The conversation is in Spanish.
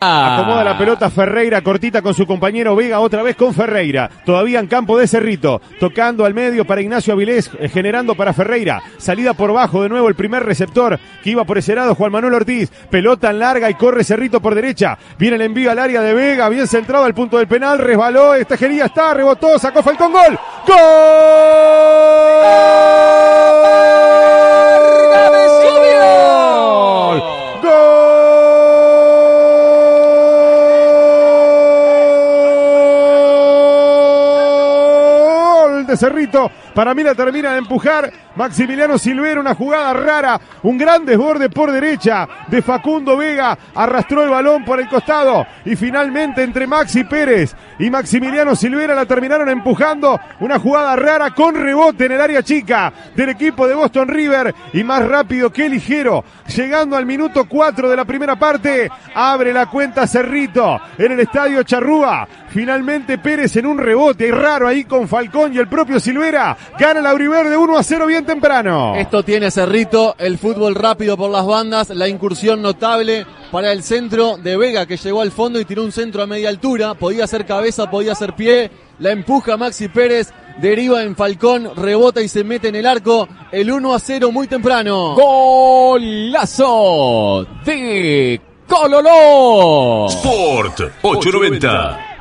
Acomoda la pelota Ferreira, cortita con su compañero Vega, otra vez con Ferreira. Todavía en campo de Cerrito, tocando al medio para Ignacio Avilés, generando para Ferreira. Salida por bajo de nuevo el primer receptor que iba por ese lado, Juan Manuel Ortiz. Pelota en larga y corre Cerrito por derecha. Viene el envío al área de Vega, bien centrado al punto del penal, resbaló, Estejería está, rebotó, sacó Falcón, gol. ¡Gol! De Cerrito, para mí la termina de empujar Maximiliano Silvera, una jugada rara, un gran desborde por derecha de Facundo Vega, arrastró el balón por el costado y finalmente entre Maxi Pérez y Maximiliano Silvera la terminaron empujando, una jugada rara con rebote en el área chica del equipo de Boston River y más rápido que ligero, llegando al minuto 4 de la primera parte, abre la cuenta Cerrito en el estadio Charrúa, finalmente Pérez en un rebote raro ahí con Falcón y el propio Silvera, gana el auriverde 1-0 bien temprano. Esto tiene Cerrito, el fútbol rápido por las bandas, la incursión notable para el centro de Vega que llegó al fondo y tiró un centro a media altura, podía ser cabeza, podía ser pie, la empuja Maxi Pérez, deriva en Falcón, rebota y se mete en el arco, el 1-0 muy temprano. Golazo de Cololó. Sport 890.